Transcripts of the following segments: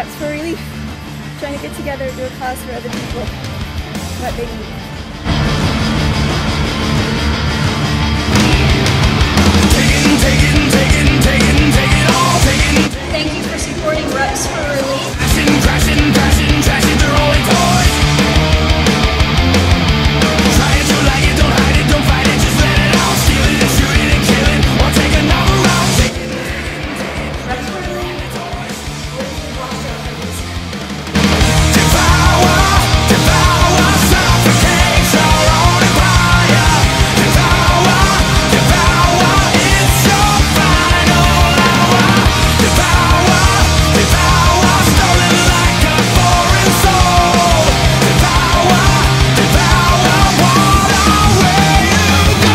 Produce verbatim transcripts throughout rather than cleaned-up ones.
Reps for Relief. Trying to get together and do a cause for other people. What they need. Thank you for supporting Reps for Relief. Crashing, crashing, crashing, crashing through all the toys. Try it, you like it, don't hide it, don't fight it, just let it out. Steal it and shoot it and kill it, or take another round. Take it, Reps for Relief. devour, devour, suffocate your own fire. Devour, devour, it's your final hour. Devour, devour, stolen like a foreign soul. Devour, devour, water where you go.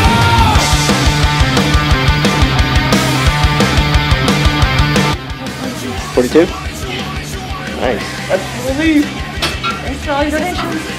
forty-two? Nice. Thanks for all your donations.